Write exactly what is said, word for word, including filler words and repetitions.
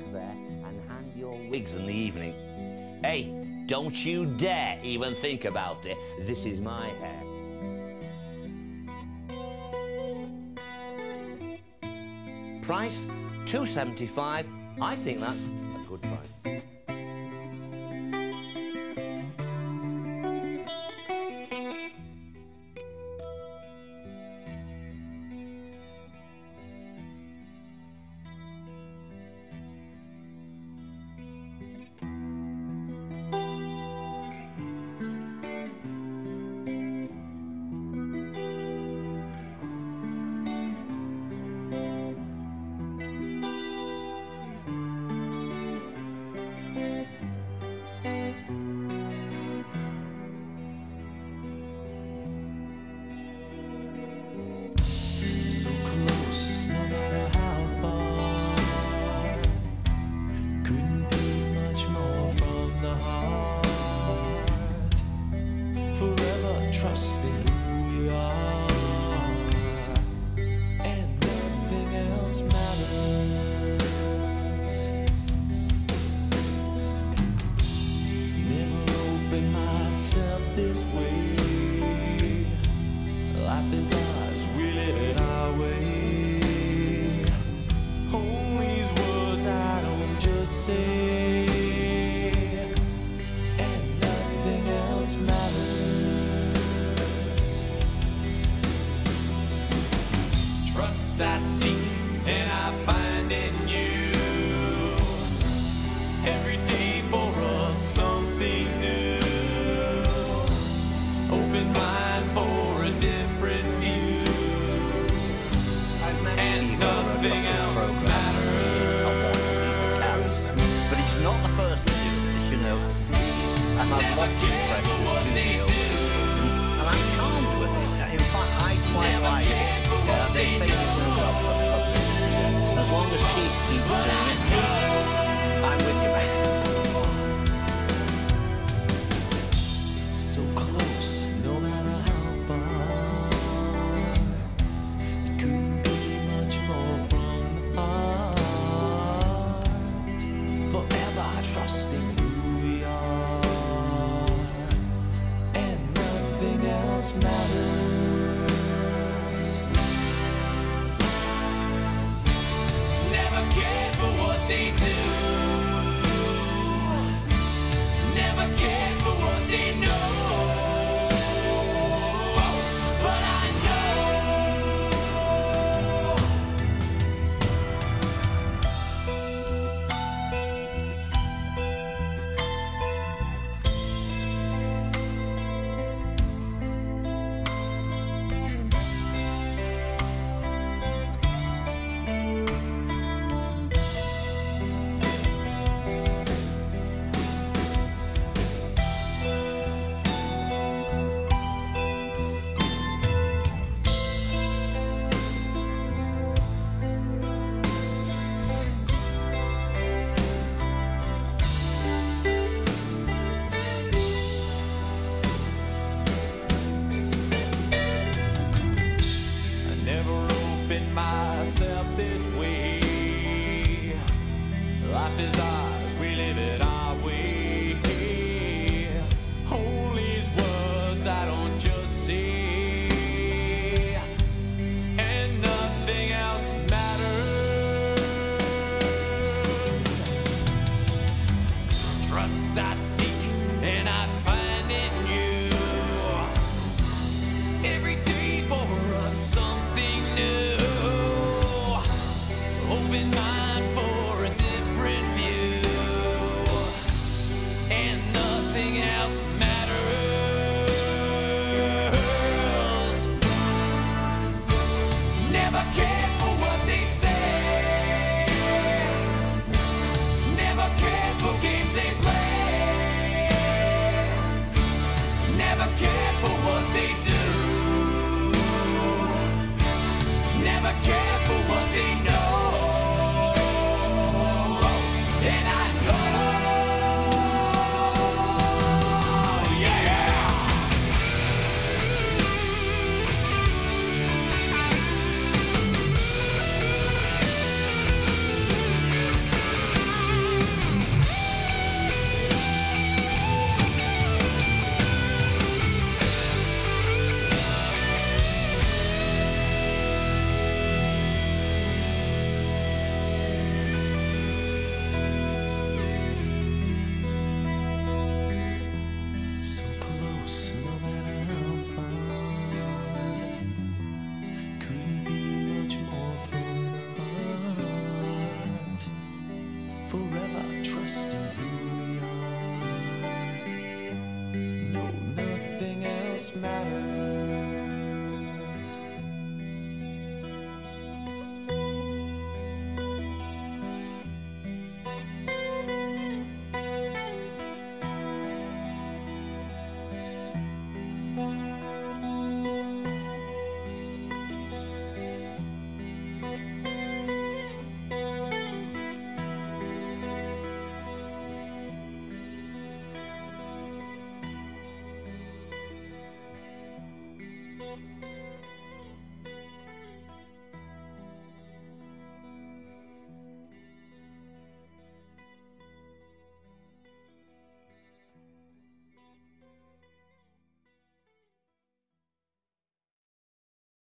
there and hand your wigs in the evening. Hey, don't you dare even think about it. This is my hair. Price two seventy-five. I think that's a good price. Trusting who we are, and nothing else matters. Never opened myself this way. Life is ours, we live it our way. All these words I don't just say, and nothing else matters. Trust I seek and I find in you. Every day for us something new. Open mind for a different view. And nothing else matters. But it's not the first to do this, you know. I've had lots of friends who do, and I'm charmed with it. In fact, I quite like it. Yeah, they say as long as Keith keeps doing it, I'm with you, mate. So close, no matter how far. It couldn't be much more from the heart. Forever trusting who we are, and nothing else matters. Never cared for what they do. Never cared for what they know. But I myself this way. Life is ours, we live it our way. All these words I don't just say, and nothing else matters. Trust I seek and I find in you. Every day for us something new. Open mind for a different view, and nothing else matters. Never care.